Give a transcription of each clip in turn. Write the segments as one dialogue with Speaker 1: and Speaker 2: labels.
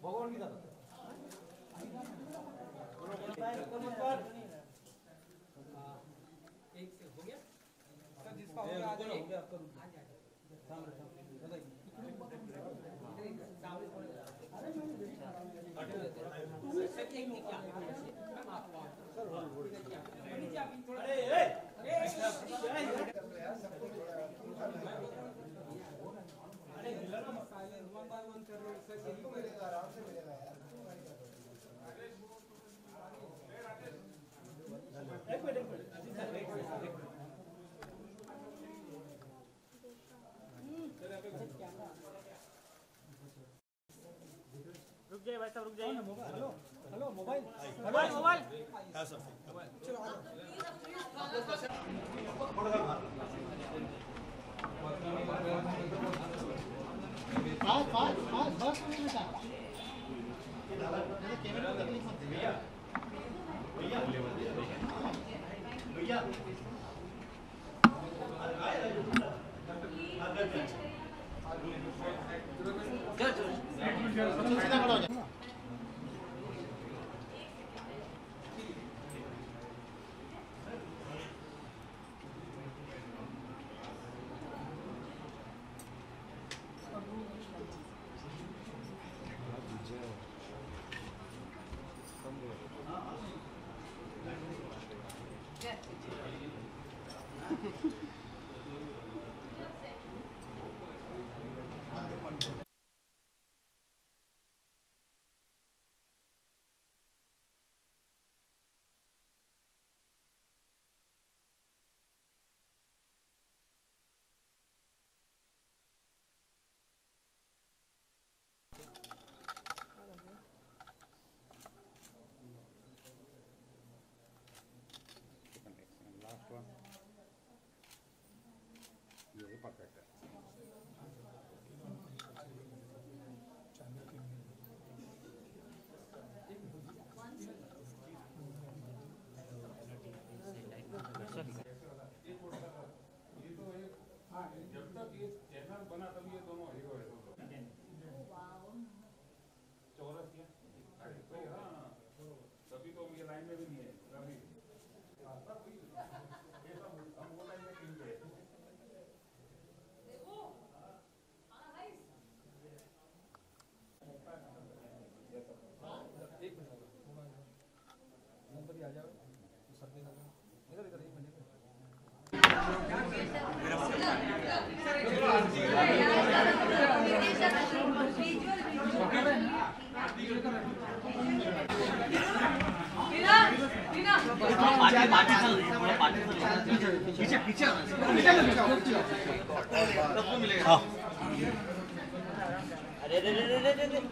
Speaker 1: भगवान की दादा एक से हो गया सर, जिसका हो गया हो गया आपका रुक सामने
Speaker 2: रुक जाइए भाई साहब, रुक जाइए।
Speaker 1: Hello hello mobile
Speaker 2: mobile mobile
Speaker 1: हाँ सर
Speaker 3: पास पास पास बस में बेटा कैमरे को तकलीफ मत भैया भैया भैया सीधा खड़ा हो जा।
Speaker 1: पीछे पीछे
Speaker 2: अरे रे रे रे रे रे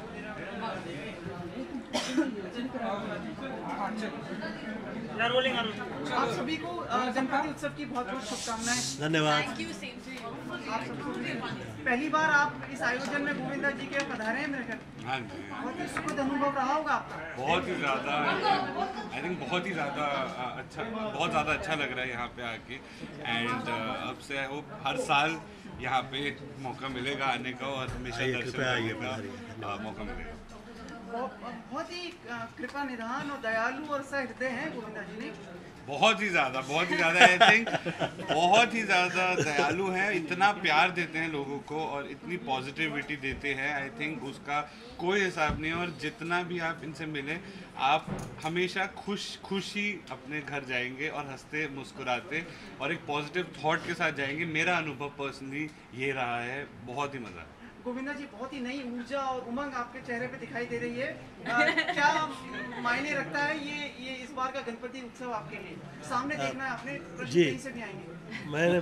Speaker 4: आप सभी को गणपति उत्सव की बहुत बहुत शुभकामनाएं।
Speaker 3: धन्यवाद।
Speaker 4: आप सबको पहली बार आप इस आयोजन में गोविंदा जी के पधारे हैं मेरे घर।
Speaker 5: हाँ जी,
Speaker 4: बहुत ही सुखद अनुभव रहा होगा आपका।
Speaker 5: बहुत ही ज़्यादा आई थिंक बहुत ही ज़्यादा अच्छा, बहुत ज़्यादा अच्छा लग रहा है यहाँ पे आके। एंड अब से आई होप हर साल यहाँ पे मौका मिलेगा आने का और हमेशा दर्शन करने का मौका मिलेगा।
Speaker 4: बहुत ही कृपा निधान और दयालु और सहृदय हैं गोविंदा जी।
Speaker 5: बहुत ही ज़्यादा आई थिंक बहुत ही ज़्यादा दयालु हैं, इतना प्यार देते हैं लोगों को और इतनी पॉजिटिविटी देते हैं। आई थिंक उसका कोई हिसाब नहीं है। और जितना भी आप इनसे मिलें, आप हमेशा खुश ही अपने घर जाएंगे और हंसते मुस्कुराते और एक पॉजिटिव थॉट के साथ जाएंगे। मेरा अनुभव पर्सनली ये रहा है, बहुत ही मज़ा।
Speaker 4: गोविंदा जी, बहुत ही नई ऊर्जा और उमंग आपके चेहरे पे दिखाई दे रही है। क्या मायने रखता है ये इस बार का गणपति उत्सव आपके लिए? सामने देखना है आपने,
Speaker 3: जी
Speaker 4: कहीं से भी आएंगे।
Speaker 3: मैंने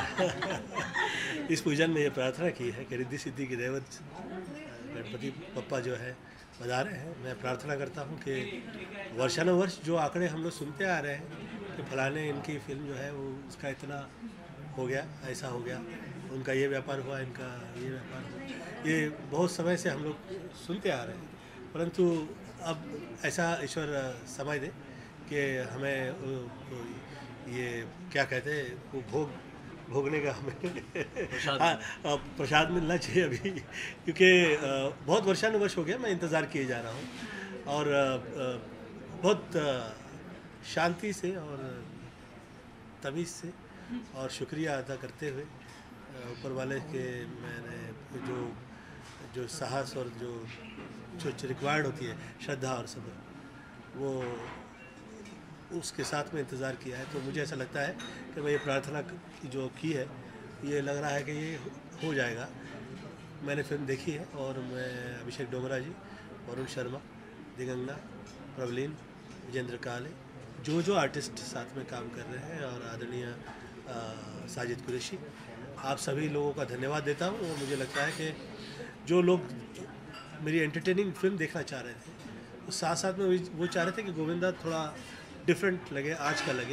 Speaker 3: इस पूजन में ये प्रार्थना की है कि रिद्धि सिद्धि की देवत गणपति पप्पा जो है पधारे हैं। मैं प्रार्थना करता हूँ कि वर्षानुवर्ष जो आंकड़े हम लोग सुनते आ रहे हैं कि फलाने इनकी फिल्म जो है वो उसका इतना हो गया, ऐसा हो गया, उनका ये व्यापार हुआ, इनका ये व्यापार हुआ, ये बहुत समय से हम लोग सुनते आ रहे हैं। परंतु अब ऐसा ईश्वर समय दे कि हमें ये क्या कहते हैं वो भोग भोगने का हमें हाँ प्रसाद मिलना चाहिए अभी, क्योंकि बहुत वर्षानुवर्ष हो गया मैं इंतज़ार किए जा रहा हूँ, और बहुत शांति से और तमीज़ से और शुक्रिया अदा करते हुए ऊपर वाले के मैंने जो साहस और जो रिक्वायर्ड होती है श्रद्धा और सब्र, वो उसके साथ में इंतज़ार किया है। तो मुझे ऐसा लगता है कि मैं ये प्रार्थना जो की है, ये लग रहा है कि ये हो जाएगा। मैंने फिल्म देखी है और मैं अभिषेक डोगरा जी, वरुण शर्मा, दिगंगा, प्रवलीन, विजेंद्र काले, जो आर्टिस्ट साथ में काम कर रहे हैं, और आदरणीय साजिद कुरैशी, आप सभी लोगों का धन्यवाद देता हूँ। और मुझे लगता है कि जो लोग मेरी एंटरटेनिंग फिल्म देखना चाह रहे थे, तो साथ साथ में वो चाह रहे थे कि गोविंदा थोड़ा डिफरेंट लगे, आज का लगे,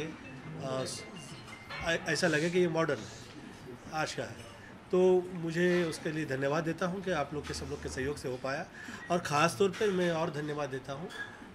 Speaker 3: ऐसा लगे कि ये मॉडर्न है, आज का है। तो मुझे उसके लिए धन्यवाद देता हूँ कि आप लोग के सब लोग के सहयोग से हो पाया। और ख़ास तौर पर मैं और धन्यवाद देता हूँ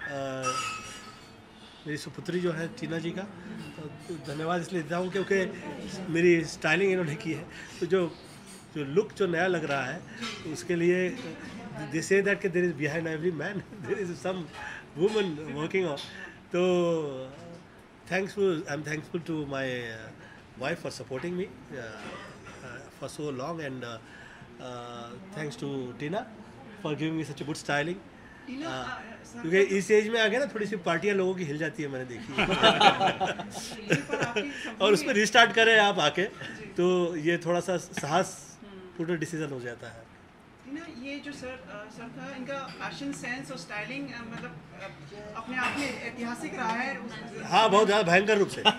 Speaker 3: मेरी सुपुत्री जो है टीना जी का, तो धन्यवाद इसलिए देता हूँ क्योंकि मेरी स्टाइलिंग इन्होंने की है। तो जो लुक जो नया लग रहा है, उसके लिए दे से दैट कि there is behind every man there is some woman working on. तो I am thankful to my wife for supporting me for so long, and thanks to Tina for giving me such a good styling. क्योंकि इस as में आ गया ना, थोड़ी सी पार्टियां लोगों की हिल जाती है, मैंने देखी है। और उसमें रिस्टार्ट करें आप आके, तो ये थोड़ा सा साहस पूरा डिसीजन हो जाता है।
Speaker 4: ये जो सर था, इनका फैशन सेंस और स्टाइलिंग मतलब अपने आप में ऐतिहासिक रहा है।
Speaker 3: हाँ, बहुत ज़्यादा भयंकर रूप से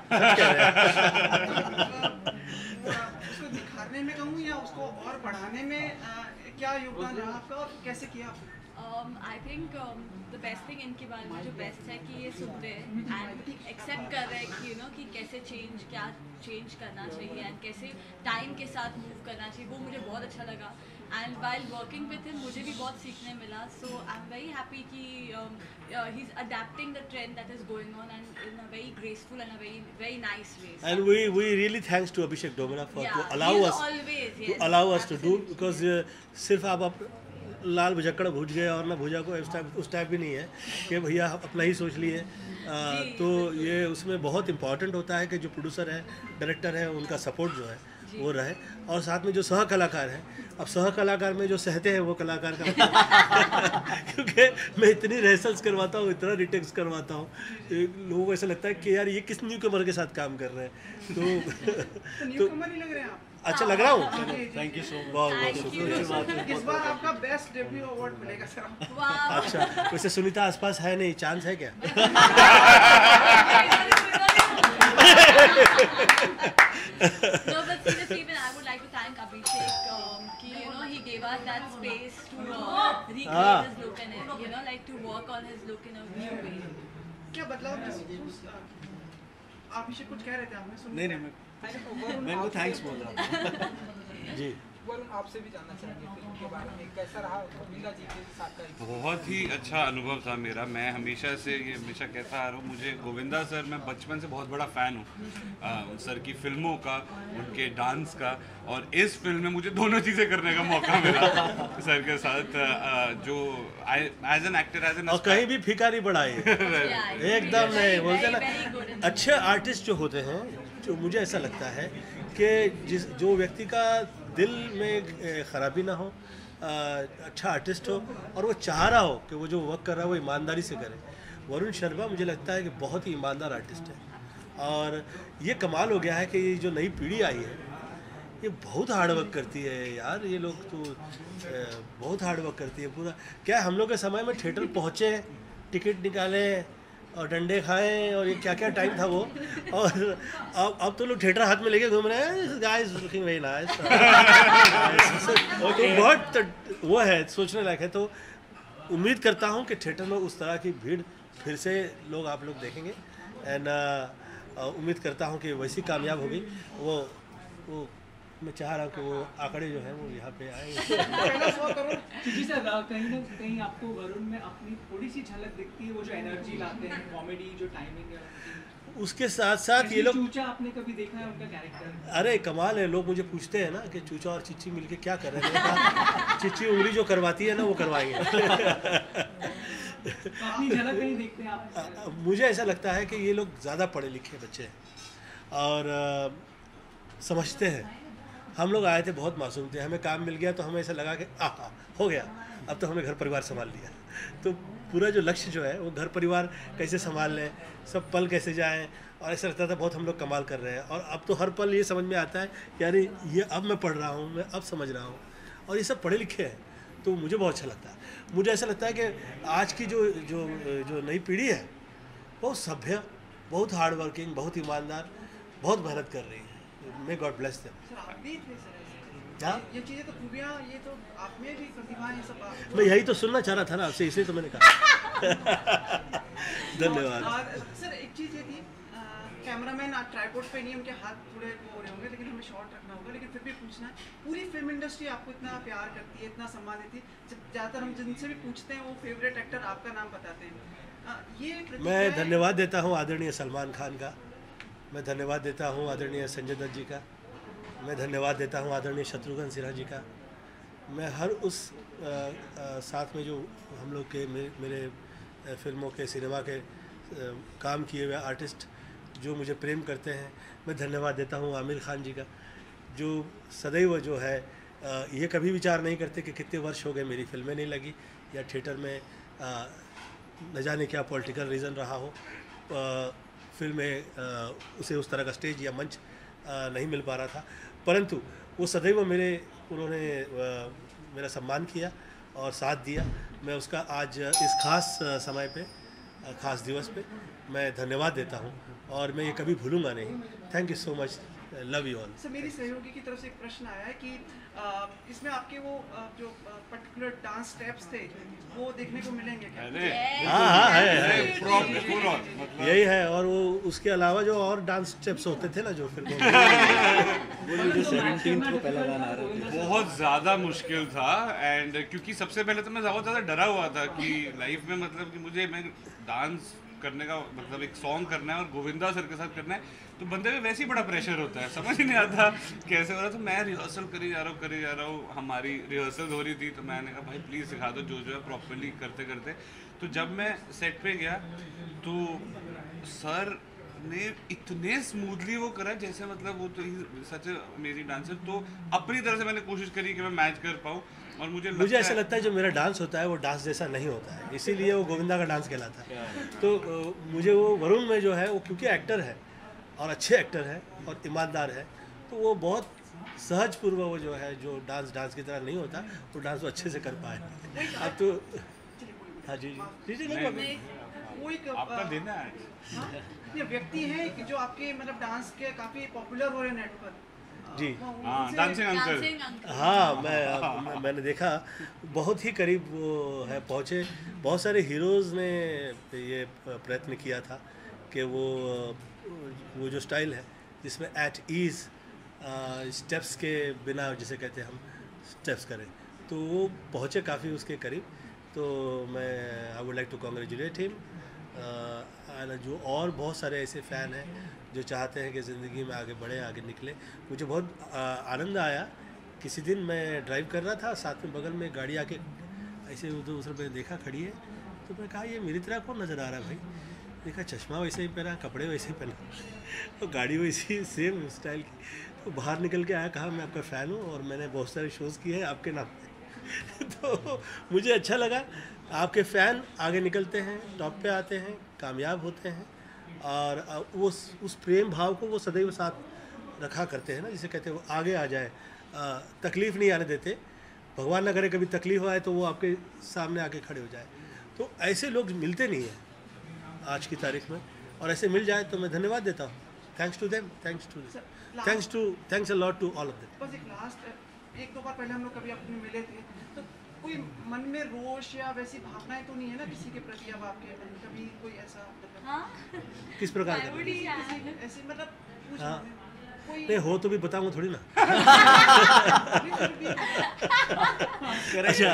Speaker 4: उसको दिखाने में कहूँ या उसको और बढ़ाने में क्या योगदान रहा आपका और कैसे किया?
Speaker 6: I think the best thing इनके बारे में जो बेस्ट है कि ये सुनते हैं एंड एक्सेप्ट कर रहे हैं कि कि कैसे क्या चेंज करना चाहिए एंड कैसे टाइम के साथ मूव करना चाहिए। वो मुझे बहुत अच्छा लगा, and while working with him मुझे भी बहुत सीखने मिला। So I am very happy कि he is adapting the trend that is going on and in a very graceful and a very nice way.
Speaker 3: And we really thanks to Abhishek Dogra for to allow us to do, because सिर्फ आप लाल भुजक्कड़ भूज गए और ना भुजा को उस type भी नहीं है कि भैया अपना ही सोच लिए। तो ये उसमें बहुत इम्पॉर्टेंट होता है कि जो प्रोड्यूसर है, डायरेक्टर है, उनका सपोर्ट जो है वो रहे, और साथ में जो सह कलाकार हैं। अब सह कलाकार में जो सहते हैं वो कलाकार का क्योंकि मैं इतनी रिहर्सल्स करवाता हूँ, इतना रिटेक्स करवाता हूँ, लोगों को ऐसा लगता है कि यार ये किस न्यू कमर के साथ काम कर रहे हैं। तो
Speaker 4: न्यू कमर ही लग रहे हैं आप।
Speaker 3: अच्छा लग रहा हूँ।
Speaker 2: Thank you so much.
Speaker 3: बहुत
Speaker 4: इस बार आपका बेस्ट डेब्यू अवार्ड मिलेगा सर।
Speaker 3: अच्छा, वैसे सुनीता आसपास है नहीं, चांस है क्या?
Speaker 6: No, but seriously, even I would like to thank Abhishek. He gave us that space to recreate his look and like to work on his look in a new way.
Speaker 4: क्या बदलाव अभिषेक कुछ कह रहे थे आपने?
Speaker 2: नहीं, मैं इनको थैंक्स बोल रहा हूँ।
Speaker 3: जी,
Speaker 1: वरुण आपसे भी जानना चाहेंगे फिल्म के बारे में, कैसा रहा गोविंदा जी के साथ का?
Speaker 5: बहुत ही अच्छा अनुभव था मेरा। मैं हमेशा कहता आ रहा हूँ, मुझे गोविंदा सर, मैं बचपन से बहुत बड़ा फ़ैन हूँ सर की फिल्मों का, उनके डांस का, और इस फिल्म में मुझे दोनों चीज़ें करने का मौका मिला सर के साथ। जो as an actor, as an,
Speaker 3: और कहीं भी फीका नहीं पड़ा ये एकदम नहीं बोलते ना। अच्छे आर्टिस्ट जो होते हैं, जो मुझे ऐसा लगता है कि जो व्यक्ति का दिल में ख़राबी ना हो, अच्छा आर्टिस्ट हो और वो चाह रहा हो कि वो जो वर्क कर रहा है वो ईमानदारी से करे। वरुण शर्मा मुझे लगता है कि बहुत ही ईमानदार आर्टिस्ट है, और ये कमाल हो गया है कि ये जो नई पीढ़ी आई है ये बहुत हार्ड वर्क करती है यार। ये लोग तो बहुत हार्ड वर्क करती है पूरा। क्या हम लोग के समय में थिएटर पहुँचे, टिकट निकाले और डंडे खाएं, और ये क्या क्या टाइम था वो। और अब तो लोग थिएटर हाथ में लेके घूम रहे हैं, गाइस लुकिंग वेरी नाइस। तो बहुत वो है, सोचने लायक है। तो उम्मीद करता हूँ कि थिएटर में उस तरह की भीड़ फिर से आप लोग देखेंगे, एंड उम्मीद करता हूँ कि वैसी कामयाब होगी। वो मैं चाह रहा हूँ कि वो आंकड़े जो हैं वो यहाँ पे आए।
Speaker 1: जी सर, कहीं ना कहीं आपको वरुण में अपनी थोड़ी सी झलक दिखती है, वो जो एनर्जी लाते हैं, कॉमेडी जो टाइमिंग है
Speaker 3: उसके साथ साथ ये लोग,
Speaker 1: चूचा आपने कभी देखा है उनका कैरेक्टर?
Speaker 3: अरे कमाल है, लोग मुझे पूछते हैं ना कि चूचा और चिच्ची मिलके क्या कर रहे हैं। मैंने कहा, चिच्ची उंगली जो करवाती है ना वो करवाएंगे।
Speaker 1: अपनी झलक नहीं देखते आप?
Speaker 3: मुझे ऐसा लगता है कि ये लोग ज़्यादा पढ़े लिखे बच्चे हैं और समझते हैं। हम लोग आए थे बहुत मासूम थे, हमें काम मिल गया तो हमें ऐसा लगा कि हो गया, अब तो हमें घर परिवार संभाल लिया। तो पूरा जो लक्ष्य जो है वो घर परिवार कैसे संभाल लें, सब पल कैसे जाएं, और ऐसा लगता था बहुत हम लोग कमाल कर रहे हैं। और अब तो हर पल ये समझ में आता है कि यार ये अब मैं पढ़ रहा हूँ, मैं अब समझ रहा हूँ, और ये सब पढ़े लिखे हैं, तो मुझे बहुत अच्छा लगता है। मुझे ऐसा लगता है कि आज की जो जो जो नई पीढ़ी है बहुत सभ्य, बहुत हार्ड वर्किंग, बहुत ईमानदार, बहुत मेहनत कर रही है। May God bless them.
Speaker 4: Sir आप भी थे सर ऐसे?
Speaker 3: हाँ?
Speaker 4: ये चीजें तो खूबियाँ, ये तो आप में भी प्रतिभा है, सब
Speaker 3: मैं यही तो सुनना चाह रहा था ना आपसे, इसलिए तो मैंने कहा। धन्यवाद।
Speaker 4: और सर एक चीज़ ये थी, कैमरामैन ट्राइपॉड पे नहीं, उनके हाथ थोड़े वो हो रहे होंगे, लेकिन हमें शॉट रखना होगा, लेकिन फिर भी पूछना है, पूरी फिल्म इंडस्ट्री आपको इतना प्यार करती है, इतना सम्मान देती है, ज़्यादातर हम जिनसे भी पूछते हैं वो फेवरेट एक्टर आपका नाम बताते हैं। ये
Speaker 3: मैं धन्यवाद देता हूँ आदरणीय सलमान खान का, मैं धन्यवाद देता हूँ आदरणीय संजय दत्त जी का, मैं धन्यवाद देता हूँ आदरणीय शत्रुघ्न सिन्हा जी का। मैं हर उस साथ में जो हम लोग के मेरे फिल्मों के, सिनेमा के काम किए हुए आर्टिस्ट जो मुझे प्रेम करते हैं, मैं धन्यवाद देता हूँ आमिर खान जी का, जो सदैव जो है ये कभी विचार नहीं करते कि कितने वर्ष हो गए मेरी फिल्में नहीं लगी, या थिएटर में न जाने क्या पॉलिटिकल रीज़न रहा हो, फिल्में उसे उस तरह का स्टेज या मंच नहीं मिल पा रहा था, परंतु वो सदैव उन्होंने मेरा सम्मान किया और साथ दिया। मैं उसका आज इस खास समय पे, खास दिवस पे मैं धन्यवाद देता हूँ, और मैं ये कभी भूलूंगा नहीं। Thank you so much, love you all.
Speaker 4: Sir मेरी सहयोगी की तरफ से एक प्रश्न आया है कि इसमें आपके वो जो पर्टिकुलर डांस स्टेप्स थे वो देखने को मिलेंगे क्या?
Speaker 3: हाँ है,
Speaker 5: मतलब
Speaker 3: यही है। और वो उसके अलावा जो और डांस स्टेप्स होते थे ना जो फिल्मों में,
Speaker 2: वो जो 17th को पहला गाना आ रहा था,
Speaker 5: बहुत ज़्यादा मुश्किल था। एंड क्योंकि सबसे पहले तो मैं बहुत ज़्यादा डरा हुआ था कि लाइफ में, मतलब कि मैं डांस करने का मतलब एक सॉन्ग करना है और गोविंदा सर के साथ करना है, तो बंदे में वैसे ही बड़ा प्रेशर होता है, समझ ही नहीं आता कैसे हो रहा। तो मैं रिहर्सल करी जा रहा हूँ, हमारी रिहर्सल हो रही थी, तो मैंने कहा भाई प्लीज़ सिखा दो जो है प्रॉपरली करते करते। तो जब मैं सेट पे गया तो सर ने इतने स्मूथली वो करा जैसे मतलब वो तो सच अमेजिंग डांसर। तो अपनी तरह से मैंने कोशिश करी कि मैं मैच कर पाऊँ, और मुझे
Speaker 3: ऐसा लगता है जो मेरा डांस होता है वो डांस जैसा नहीं होता है, इसीलिए वो गोविंदा का डांस कहलाता है। तो मुझे वो वरुण में जो है वो क्योंकि एक्टर है और अच्छे एक्टर है और ईमानदार है, तो वो बहुत सहजपूर्व वो जो है, जो डांस की तरह नहीं होता, वो डांस वो अच्छे से कर पाए। अब तो हाँ जी
Speaker 4: वो एक
Speaker 5: आपका दिन है।
Speaker 4: ये व्यक्ति है कि जो आपके मतलब डांस के काफी पॉपुलर हो रहे हैं नेट पर
Speaker 3: जी।
Speaker 5: हाँ, डांसिंग अंकल।
Speaker 3: हाँ, मैंने देखा बहुत ही करीब वो है पहुँचे। बहुत सारे हीरोज़ ने ये प्रयत्न किया था कि वो जो स्टाइल है जिसमें एट ईज़ स्टेप्स के बिना, जिसे कहते हैं हम, स्टेप्स करें, तो वो पहुँचे काफ़ी उसके करीब। तो मैं I would like to congratulate him. जो और बहुत सारे ऐसे फ़ैन हैं जो चाहते हैं कि ज़िंदगी में आगे बढ़े, आगे निकले। मुझे बहुत आनंद आया। किसी दिन मैं ड्राइव कर रहा था, साथ में बगल में गाड़ी आके ऐसे उधर पे देखा खड़ी है, तो मैं कहा ये मेरी तरह कौन नज़र आ रहा है भाई। देखा चश्मा वैसे ही पहना, कपड़े वैसे ही पहना, तो गाड़ी वैसी सेम स्टाइल की। तो बाहर निकल के आया, कहा मैं आपका फ़ैन हूँ और मैंने बहुत सारे शोज़ किए हैं आपके नाम पे। तो मुझे अच्छा लगा। आपके फ़ैन आगे निकलते हैं, टॉप पे आते हैं, कामयाब होते हैं, और वो उस प्रेम भाव को वो सदैव साथ रखा करते हैं ना, जिसे कहते हैं वो आगे आ जाए, तकलीफ़ नहीं आने देते। भगवान ना करे कभी तकलीफ़ आए तो वो आपके सामने आके खड़े हो जाए। तो ऐसे लोग मिलते नहीं हैं आज की तारीख में, और ऐसे मिल जाए तो मैं धन्यवाद देता हूँ। Thanks to them, thanks a lot to all of them.
Speaker 4: बस एक लास्ट, एक दो बार पहले हम लोग कभी अपने मिले थे, तो कोई मन में रोष या वैसी भावनाएं तो नहीं है ना किसी के प्रति? अब आपके मन में कभी कोई ऐसा मतलब
Speaker 6: हाँ?
Speaker 3: किस प्रकार का?
Speaker 4: ऐसे मतलब कुछ
Speaker 3: हाँ।
Speaker 4: कोई
Speaker 3: नहीं हो तो भी बताऊंगा थोड़ी ना। अच्छा,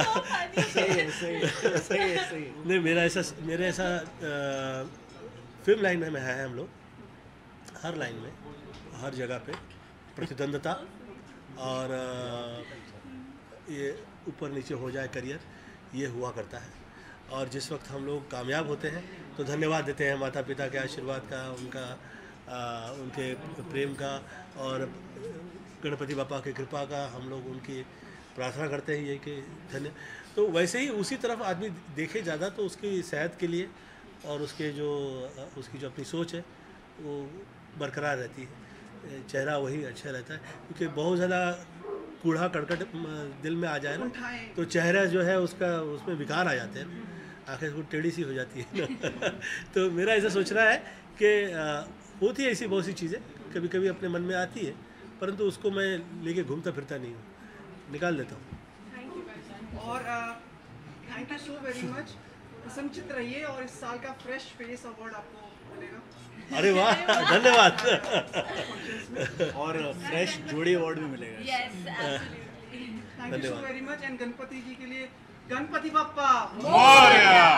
Speaker 2: सही है।
Speaker 3: नहीं मेरा ऐसा फिल्म लाइन में है हम लोग, हर लाइन में, हर जगह पे प्रतिद्वंदता और ये ऊपर नीचे हो जाए करियर, ये हुआ करता है। और जिस वक्त हम लोग कामयाब होते हैं तो धन्यवाद देते हैं माता पिता के आशीर्वाद का, उनके प्रेम का और गणपति बापा की कृपा का। हम लोग उनकी प्रार्थना करते हैं ये कि धन्य। तो वैसे ही उसी तरफ आदमी देखे ज़्यादा तो उसकी सेहत के लिए और उसकी जो अपनी सोच है वो बरकरार रहती है, चेहरा वही अच्छा रहता है। क्योंकि बहुत ज़्यादा कूड़ा कड़कट दिल में आ जाए ना तो चेहरा जो है उसमें विकार आ जाते हैं, आखिर वो टेढ़ी सी हो जाती है ना। तो मेरा ऐसा सोचना है कि होती है ऐसी बहुत सी चीज़ें कभी कभी अपने मन में आती है, परंतु उसको मैं लेके घूमता फिरता नहीं हूँ, निकाल देता हूँ।
Speaker 4: और thank you so very much, प्रसन्नचित्त रहिए और इस साल का फ्रेश फेस अवार्ड आपको मिलेगा।
Speaker 3: अरे वाह, धन्यवाद।
Speaker 2: और फ्रेश जोड़ी अवार्ड भी मिलेगा।
Speaker 6: Yes absolutely.
Speaker 4: Thank you so very much. And Ganpati ji के लिए गणपति बप्पा
Speaker 5: मोरया।